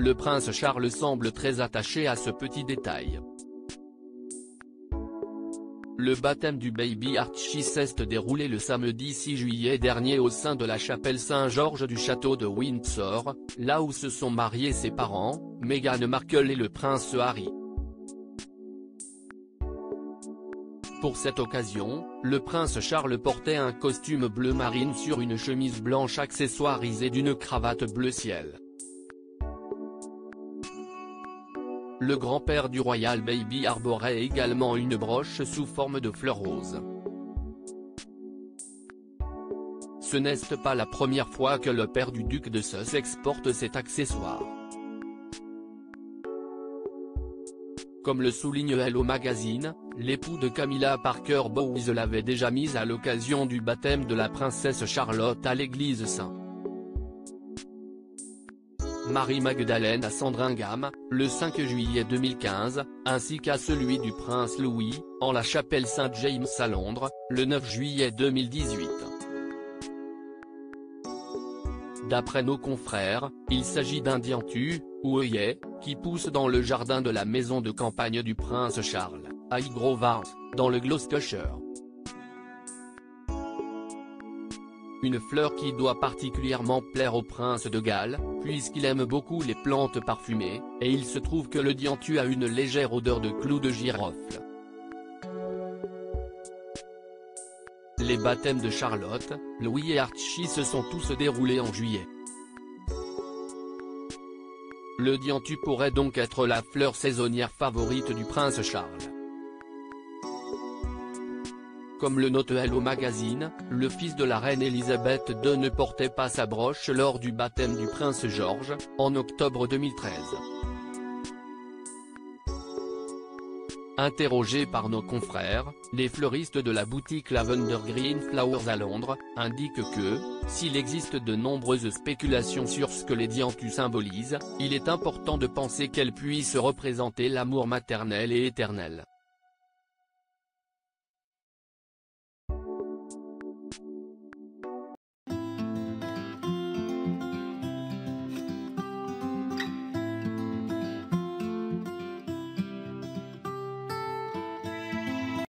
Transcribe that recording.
le prince Charles semble très attaché à ce petit détail. Le baptême du baby Archie s'est déroulé le samedi 6 juillet dernier au sein de la chapelle Saint-Georges du château de Windsor, là où se sont mariés ses parents, Meghan Markle et le prince Harry. Pour cette occasion, le prince Charles portait un costume bleu marine sur une chemise blanche accessoirisée d'une cravate bleu ciel. Le grand-père du royal baby arborait également une broche sous forme de fleurs roses. Ce n'est pas la première fois que le père du duc de Sussex porte cet accessoire. Comme le souligne Hello Magazine, l'époux de Camilla Parker Bowles l'avait déjà mise à l'occasion du baptême de la princesse Charlotte à l'église St. Marie-Magdalene à Sandringham, le 5 juillet 2015, ainsi qu'à celui du prince Louis, en la chapelle Saint-James à Londres, le 9 juillet 2018. D'après nos confrères, il s'agit d'un dianthus, ou œillet, qui pousse dans le jardin de la maison de campagne du prince Charles, à Highgrove, dans le Gloucestershire. Une fleur qui doit particulièrement plaire au prince de Galles, puisqu'il aime beaucoup les plantes parfumées, et il se trouve que le dianthus a une légère odeur de clous de girofle. Les baptêmes de Charlotte, Louis et Archie se sont tous déroulés en juillet. Le dianthus pourrait donc être la fleur saisonnière favorite du prince Charles. Comme le note Hello Magazine, le fils de la reine Elisabeth II ne portait pas sa broche lors du baptême du prince George, en octobre 2013. Interrogés par nos confrères, les fleuristes de la boutique Lavender Green Flowers à Londres, indiquent que, s'il existe de nombreuses spéculations sur ce que les dianthus symbolisent, il est important de penser qu'elles puissent représenter l'amour maternel et éternel.